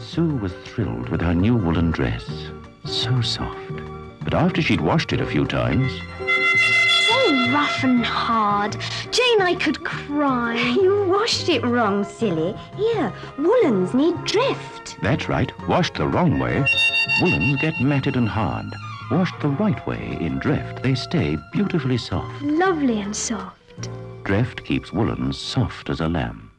Sue was thrilled with her new woolen dress. So soft. But after she'd washed it a few times... So rough and hard. Jane, I could cry. You washed it wrong, silly. Here, woolens need Dreft. That's right. Washed the wrong way, woolens get matted and hard. Washed the right way in Dreft, they stay beautifully soft. Lovely and soft. Dreft keeps woolens soft as a lamb.